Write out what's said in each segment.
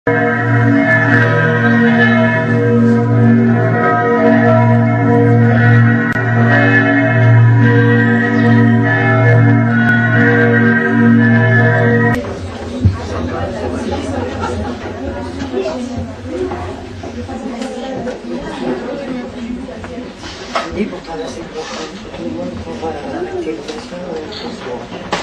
Et pour traverser le portail, tout le monde prendra l'arrêté de ce soir.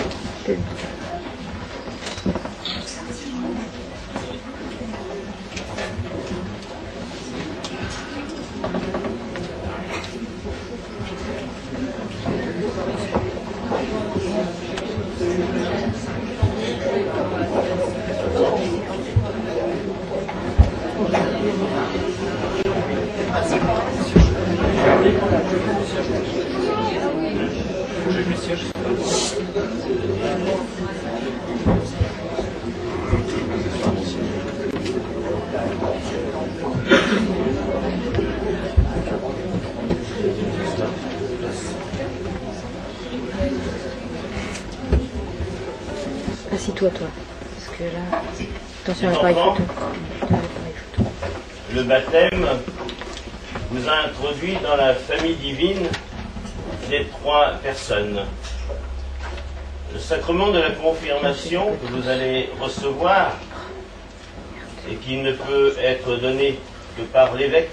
Assis-toi, toi. Parce que là, attention à l'appareil photo. Le baptême vous a introduit dans la famille divine des trois personnes. Le sacrement de la confirmation que vous allez recevoir et qui ne peut être donné que par l'évêque,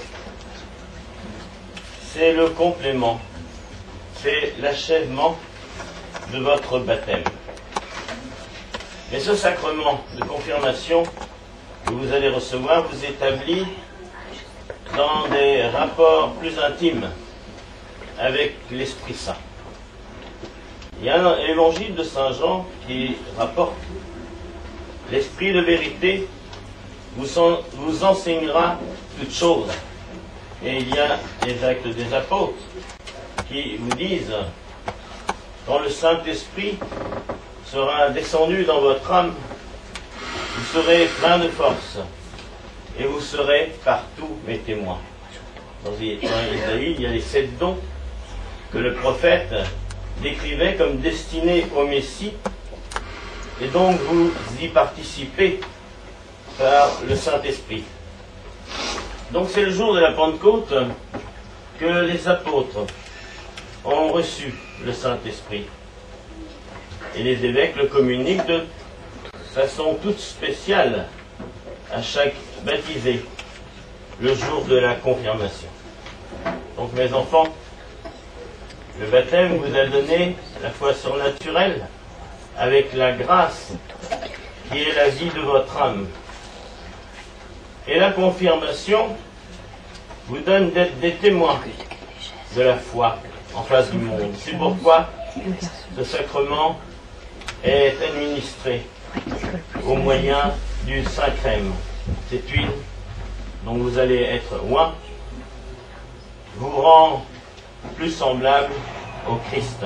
c'est le complément, c'est l'achèvement de votre baptême. Mais ce sacrement de confirmation que vous allez recevoir vous établit dans des rapports plus intimes avec l'Esprit Saint. Il y a un évangile de Saint Jean qui rapporte « L'Esprit de vérité vous enseignera toutes choses ». Et il y a les actes des apôtres qui vous disent « Quand le Saint-Esprit sera descendu dans votre âme, vous serez plein de force et vous serez partout mes témoins. » Dans Isaïe, il y a les 7 dons que le prophète décrivait comme destinés au Messie, et donc vous y participez par le Saint-Esprit. Donc c'est le jour de la Pentecôte que les apôtres ont reçu le Saint-Esprit. Et les évêques le communiquent de façon toute spéciale à chaque baptisé, le jour de la confirmation. Donc mes enfants, le baptême vous a donné la foi surnaturelle avec la grâce qui est la vie de votre âme. Et la confirmation vous donne d'être des témoins de la foi en face du monde. C'est pourquoi ce sacrement est administré au moyen du Saint-Crème. Cette huile dont vous allez être oint vous rend plus semblable au Christ.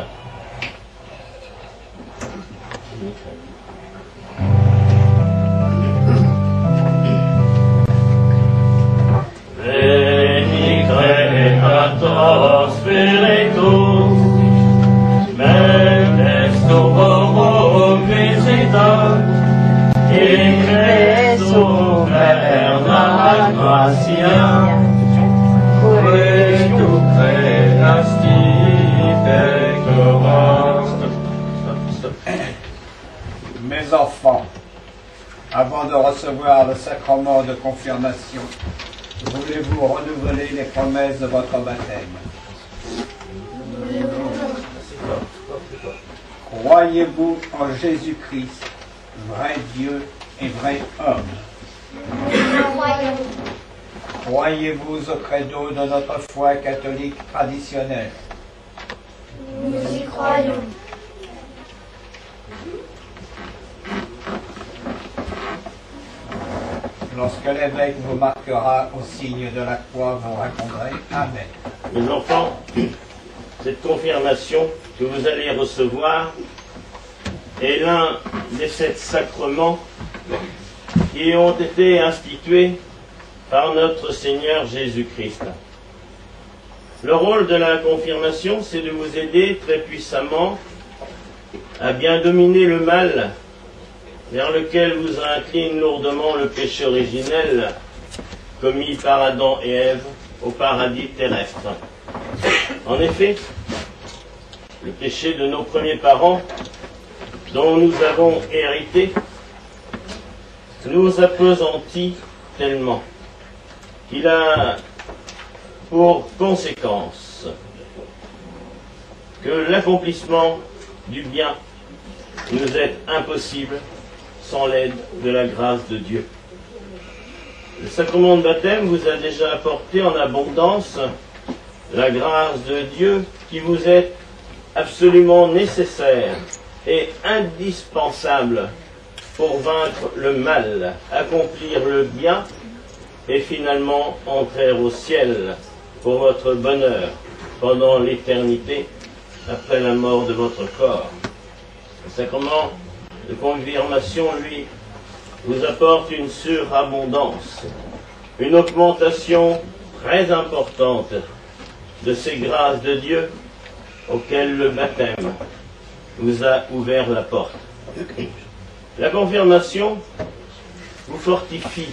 Veni Creator Spiritus, Mendes Visita, in Christum verna gratia, que tu creasti pecora. Mes enfants, avant de recevoir le sacrement de confirmation, voulez-vous renouveler les promesses de votre baptême? Croyez-vous en Jésus-Christ, vrai Dieu et vrai homme? Croyez-vous au credo de notre foi catholique traditionnelle? Nous y croyons. Lorsque l'évêque vous marquera au signe de la croix, vous répondrez Amen. Mes enfants, cette confirmation que vous allez recevoir est l'un des 7 sacrements qui ont été institués par notre Seigneur Jésus-Christ. Le rôle de la confirmation, c'est de vous aider très puissamment à bien dominer le mal vers lequel vous incline lourdement le péché originel commis par Adam et Ève au paradis terrestre. En effet, le péché de nos premiers parents, dont nous avons hérité, nous appesantit tellement qu'il a pour conséquence que l'accomplissement du bien nous est impossible sans l'aide de la grâce de Dieu. Le sacrement de baptême vous a déjà apporté en abondance la grâce de Dieu qui vous est absolument nécessaire et indispensable pour vaincre le mal, accomplir le bien et finalement entrer au ciel pour votre bonheur pendant l'éternité après la mort de votre corps. Le sacrement de confirmation, lui, vous apporte une surabondance, une augmentation très importante de ces grâces de Dieu auxquelles le baptême vous a ouvert la porte. La confirmation vous fortifie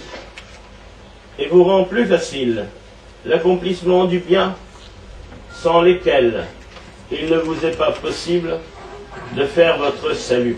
et vous rend plus facile l'accomplissement du bien sans lesquels il ne vous est pas possible de faire votre salut.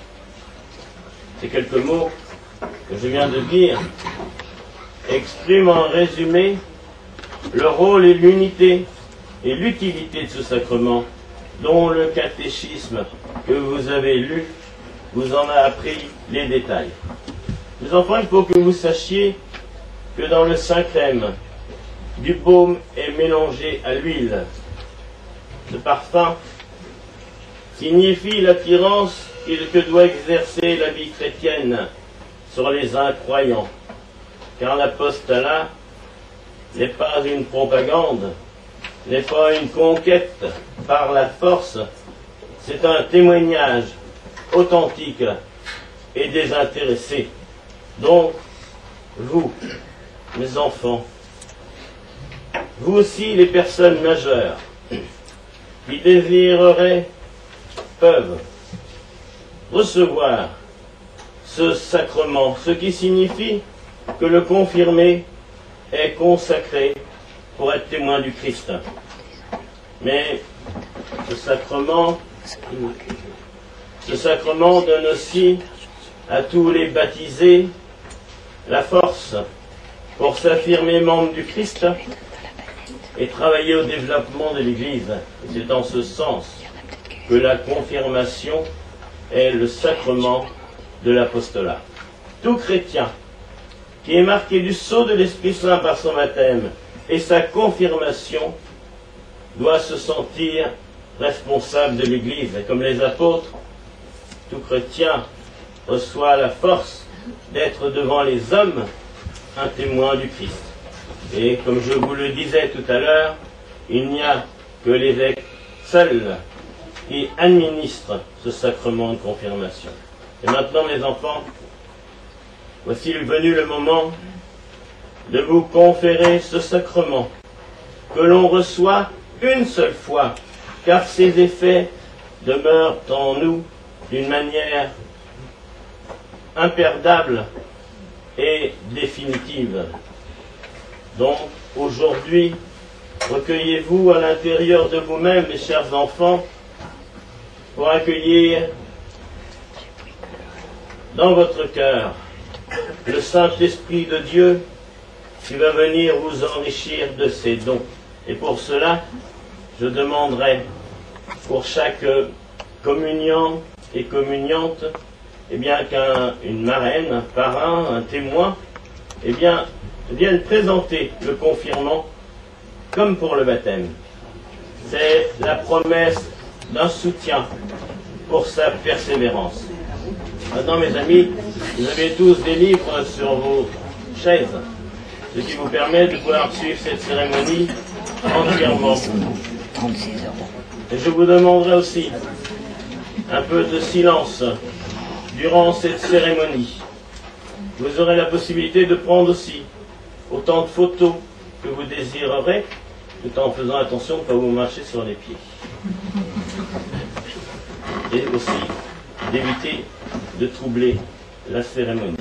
Ces quelques mots que je viens de dire expriment en résumé le rôle et l'unité et l'utilité de ce sacrement dont le catéchisme que vous avez lu vous en a appris les détails. Mes enfants, il faut que vous sachiez que dans le Saint-Crème, du baume est mélangé à l'huile. Ce parfum signifie l'attirance que doit exercer la vie chrétienne sur les incroyants, car l'apostolat n'est pas une propagande, n'est pas une conquête par la force, c'est un témoignage authentique et désintéressé. Donc, vous, mes enfants, vous aussi les personnes majeures qui désireraient, peuvent recevoir ce sacrement, ce qui signifie que le confirmé est consacré pour être témoin du Christ. Mais ce sacrement donne aussi à tous les baptisés la force pour s'affirmer membre du Christ et travailler au développement de l'Église. Et c'est en ce sens que la confirmation est le sacrement de l'apostolat. Tout chrétien qui est marqué du sceau de l'Esprit Saint par son baptême et sa confirmation doit se sentir responsable de l'Église. Et comme les apôtres, tout chrétien reçoit la force d'être devant les hommes un témoin du Christ. Et comme je vous le disais tout à l'heure, il n'y a que l'évêque seul qui administre ce sacrement de confirmation. Et maintenant, mes enfants, voici venu le moment de vous conférer ce sacrement que l'on reçoit une seule fois, car ses effets demeurent en nous d'une manière imperdable et définitive. Donc, aujourd'hui, recueillez-vous à l'intérieur de vous-même, mes chers enfants, pour accueillir dans votre cœur le Saint-Esprit de Dieu qui va venir vous enrichir de ses dons. Et pour cela, je demanderai pour chaque communiant et communiante, eh bien qu'une marraine, un parrain, un témoin, eh bien, vienne présenter le confirmant comme pour le baptême. C'est la promesse d'un soutien pour sa persévérance. Maintenant, mes amis, vous avez tous des livres sur vos chaises, ce qui vous permet de pouvoir suivre cette cérémonie entièrement. 36 €. Et je vous demanderai aussi un peu de silence durant cette cérémonie. Vous aurez la possibilité de prendre aussi autant de photos que vous désirerez, tout en faisant attention de ne pas vous marcher sur les pieds. Et aussi d'éviter de troubler la cérémonie.